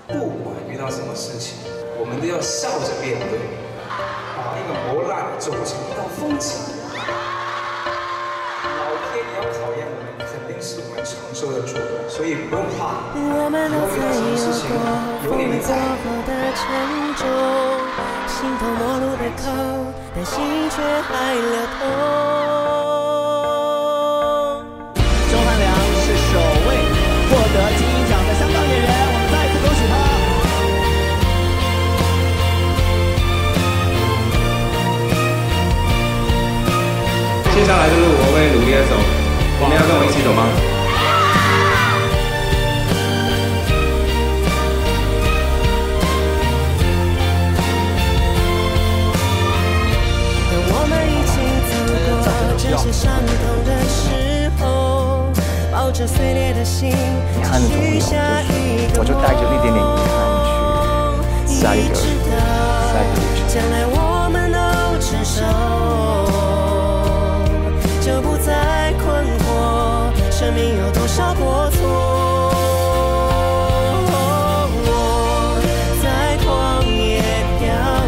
不管遇到什么事情，我们都要笑着面对，把那个磨难走成一道风景。老天爷要考验我们，肯定是我们承受得住的，所以不用怕。以后遇到什么事情，有你们在。 心头陌路的口，但心却还流通。 钟汉良是首位获得金鹰奖的香港演员，我们再次恭喜他。 接下来的路我会努力的走，你们要跟我一起走吗？ 正是伤痛的时候，抱着碎裂的心，许下一个我就带着一点点遗憾去下一个旅程。 将来我们都成熟，就不再困惑，生命有多少过错。在旷野漂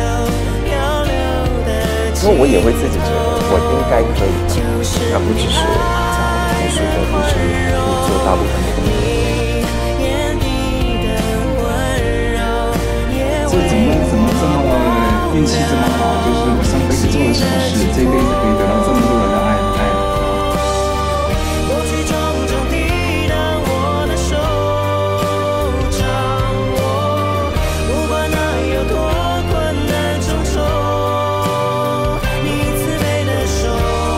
流的， 因为我也会自己觉得我应该可以的，而不只是在朴素的人生里做大部分的东西。 怎么这么运气这么好？就是我上辈子做了什么事，这辈子可以得到这么多人的爱。 过去种种抵挡我的手掌握，不管那有多困难重重，你慈悲的手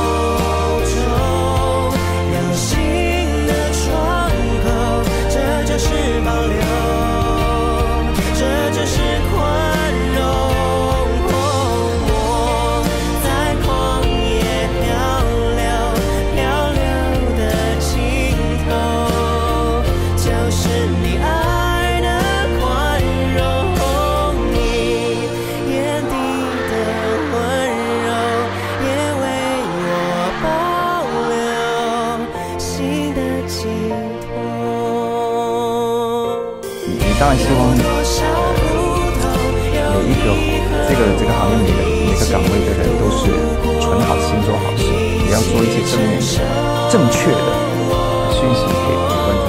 中有心的窗口，这就是保留，这就是宽容。 当然希望每一个这个行业每个岗位的人都是存好心做好事，也要说一些正面的、正确的讯息给观众。